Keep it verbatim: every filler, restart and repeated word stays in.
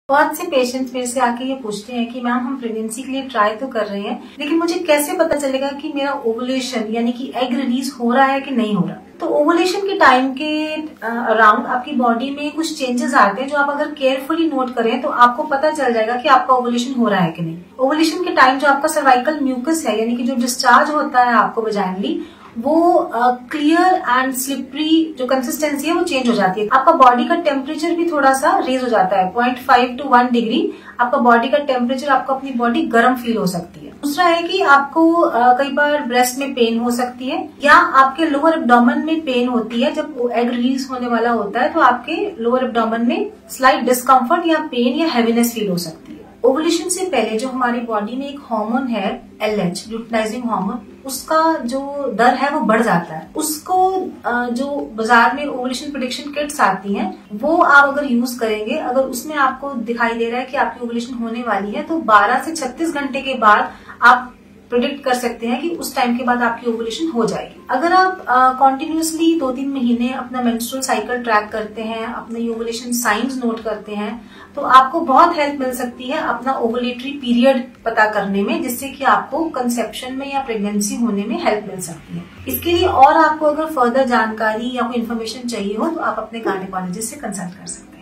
बहुत से पेशेंट्स मेरे से आके ये पूछते हैं कि मैम हम प्रेगनेंसी के लिए ट्राई तो कर रहे हैं, लेकिन मुझे कैसे पता चलेगा कि मेरा ओवुलेशन यानी कि एग रिलीज हो रहा है कि नहीं हो रहा। तो ओवुलेशन के टाइम के अराउंड आपकी बॉडी में कुछ चेंजेस आते हैं जो आप अगर केयरफुली नोट करें तो आपको पता चल जाएगा कि आपका ओवुलेशन हो रहा है कि नहीं। ओवुलेशन के टाइम जो आपका सर्वाइकल म्यूकस है यानी कि जो डिस्चार्ज होता है आपको वजाइनली, वो क्लियर एंड स्लिपरी जो कंसिस्टेंसी है वो चेंज हो जाती है। आपका बॉडी का टेम्परेचर भी थोड़ा सा रेज हो जाता है, point five two one degree आपका बॉडी का टेम्परेचर, आपको अपनी बॉडी गर्म फील हो सकती है। दूसरा है कि आपको uh, कई बार ब्रेस्ट में पेन हो सकती है या आपके लोअर एब्डोमेन में पेन होती है। जब एग रिलीज होने वाला होता है तो आपके लोअर एब्डोमेन में स्लाइट डिस्कम्फर्ट या पेन या हैवीनेस फील हो सकती है। ओवुलेशन से पहले जो हमारी बॉडी में एक हार्मोन है एल एच, लुटिनाइजिंग हार्मोन, उसका जो दर है वो बढ़ जाता है। उसको जो बाजार में ओवुलेशन प्रेडिक्शन किट्स आती हैं वो आप अगर यूज करेंगे, अगर उसमें आपको दिखाई दे रहा है कि आपकी ओवुलेशन होने वाली है तो बारह से छत्तीस घंटे के बाद आप प्रेडिक्ट कर सकते हैं कि उस टाइम के बाद आपकी ओवुलेशन हो जाएगी। अगर आप कॉन्टिन्यूसली दो तीन महीने अपना मेंस्ट्रुअल साइकिल ट्रैक करते हैं, अपने ओवुलेशन साइंस नोट करते हैं, तो आपको बहुत हेल्प मिल सकती है अपना ओवुलेटरी पीरियड पता करने में, जिससे कि आपको कंसेप्शन में या प्रेगनेंसी होने में हेल्प मिल सकती है। इसके लिए और आपको अगर फर्दर जानकारी या कोई इन्फॉर्मेशन चाहिए हो तो आप अपने गायनेकोलॉजिस्ट से कंसल्ट कर सकते हैं।